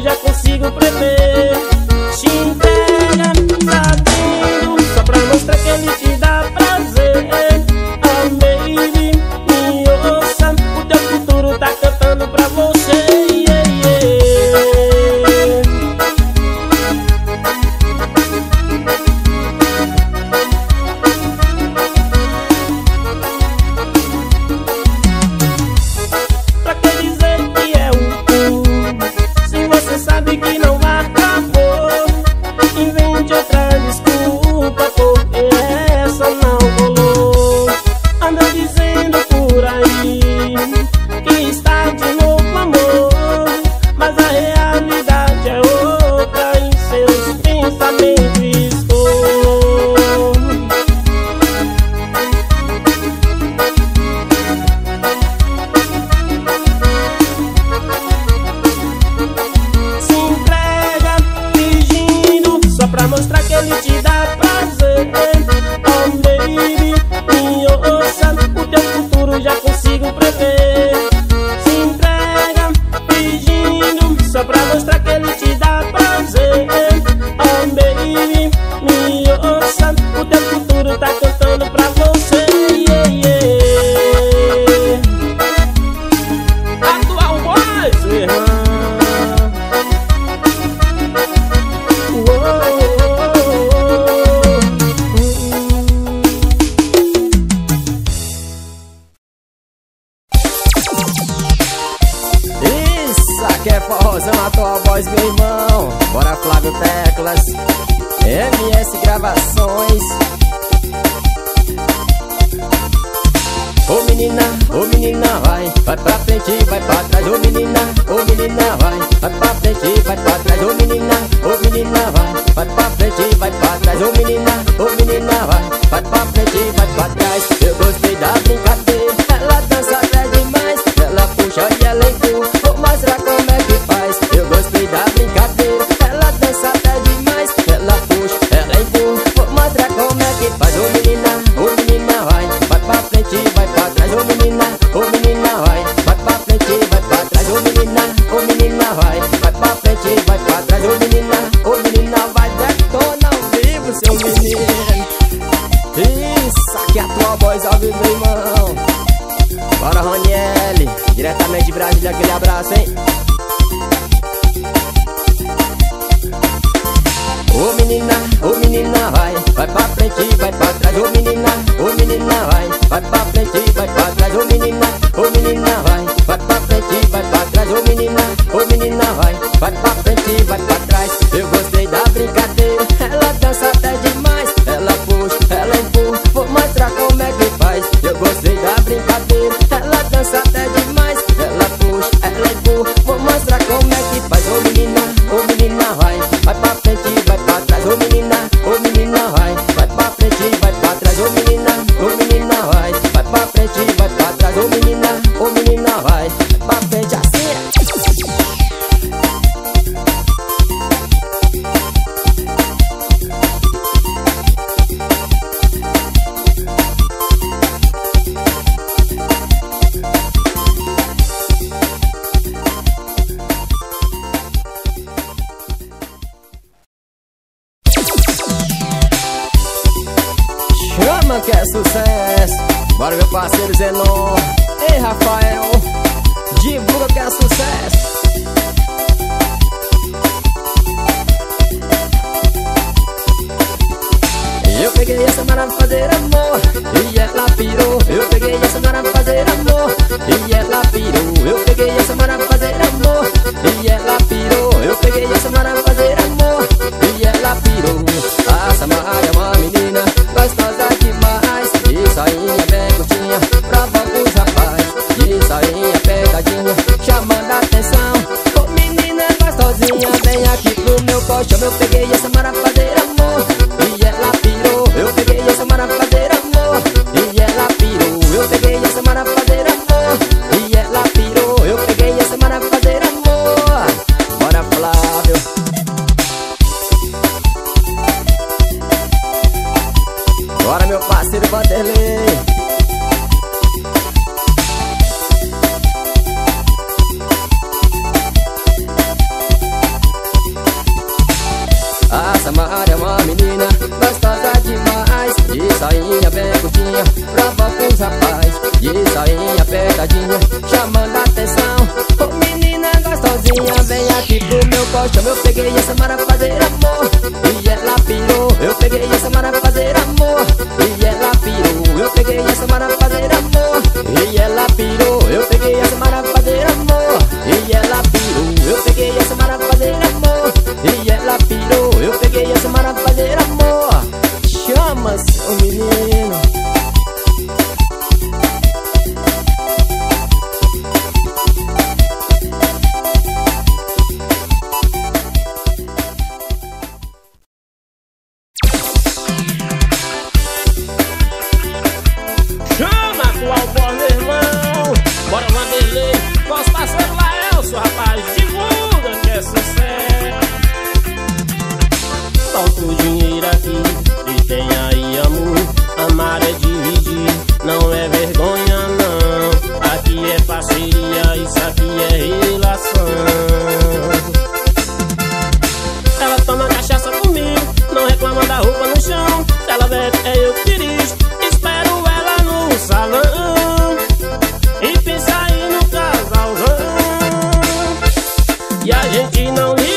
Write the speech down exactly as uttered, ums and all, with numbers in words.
já consigo prever. Te entrega, sabendo, só pra mostrar que ele te dá prazer. Oh baby, me ouça, o teu futuro tá cantando pra você. Yeah, yeah. Pra que dizer que é um cu, se você sabe que não acabou? Invente outra desculpa, porque essa não rolou. Anda dizendo por aí que está de novo amor, mas a realidade é outra, em seus pensamentos estou. Se entrega fingindo, só pra mostrar que ele te dá prazer. Oh baby, me ouça, o teu futuro já consigo prever. Se entrega fingindo, só pra mostrar que ele te dá prazer. Oh baby, me ouça, o teu futuro tá cantando pra você. Yeah, yeah. Atual voz, meu irmão. Isso aqui é forrozão, atual voz, meu irmão. Bora Flávio Teclas, M S Gravações. Ô menina, ô menina, vai, vai pra frente, vai pra trás. Ô menina, ô menina, vai, vai pra frente, vai pra trás. Ô menina, ô menina, vai, vai pra frente, vai pra trás. Ô menina, ô menina, vai, vai pra frente, vai pra trás. Eu gostei da brincadeira, ela dança até demais. Ela puxa e ela empurra, vou mostrar como é que faz. Eu gostei da brincadeira, ela dança até demais. Ela puxa, ela empurra, vou mostrar como é que faz. Ô menina, ô menina, vai, vai pra frente, vai pra trás. Ô menina, ô menina, vai, vai pra frente, vai pra trás. Ô menina, ô menina, vai, vai pra frente, vai pra trás. Ô menina, ô menina, vai, detona ao vivo, seu menino. Isso aqui é Atual Voz ao vivo, meu irmão. Bora, Roniel, diretamente de Brasília, aquele abraço, hein? Ô menina, ô menina, vai, vai pra frente, vai pra trás. Ô menina, ô menina, vai, vai pra frente, vai pra trás. Ô menina, ô menina, vai, vai pra frente, vai pra trás. Ô menina, ô menina, vai, vai pra frente, vai pra trás. Eu gostei da brincadeira, ela dança até demais. Ela puxa, ela empurra, vou mostrar como é que faz. Eu gostei da brincadeira, ela dança até demais. Ela puxa, ela empurra, vou mostrar como é que faz. Ô menina, ô menina, vai, vai pra frente, vai pra trás. Ô menina, ô menina, vai, vai pra frente, vai pra trás. Ô menina, ô menina, vai, vai pra frente, vai pra trás. Ô menina, ô menina, vai, vai pra frente assim. Chama que é sucesso. Bora, meu parceiro Zenon. Ei, Rafael, divulga que é sucesso. Eu peguei essa semana pra fazer amor e ela pirou. Eu peguei essa semana pra fazer amor e ela pirou. Eu peguei essa semana pra fazer amor e ela pirou. Eu peguei essa semana pra fazer amor e ela pirou. A Samara é uma menina gostosa demais. Isso aí é bem curtinha, provoca os rapaz. Isso aí é pegadinha, chamando a atenção. Ô menina gostosinha, vem aqui pro meu colchão. Eu peguei essa semana pra fazer amor e ela pirou. Eu peguei essa semana pra fazer amor e ela pirou. Eu peguei essa semana pra fazer amor e ela pirou. Eu peguei essa semana pra fazer amor. Bora, Flávio. Bora, meu parceiro Vanderlei. apertadinho, chamando a atenção. Ô menina gostosinha, vem aqui pro meu colchão. Eu peguei essa mara pra fazer amor e ela pirou. Eu peguei essa mara pra fazer amor e ela pirou. Eu peguei essa mara pra fazer amor e ela pirou. Eu peguei essa mara pra fazer amor e ela pirou. Eu peguei essa mara pra fazer amor e ela pirou. Eu peguei essa mara pra fazer amor. Chama, seu menino. E a gente não liga.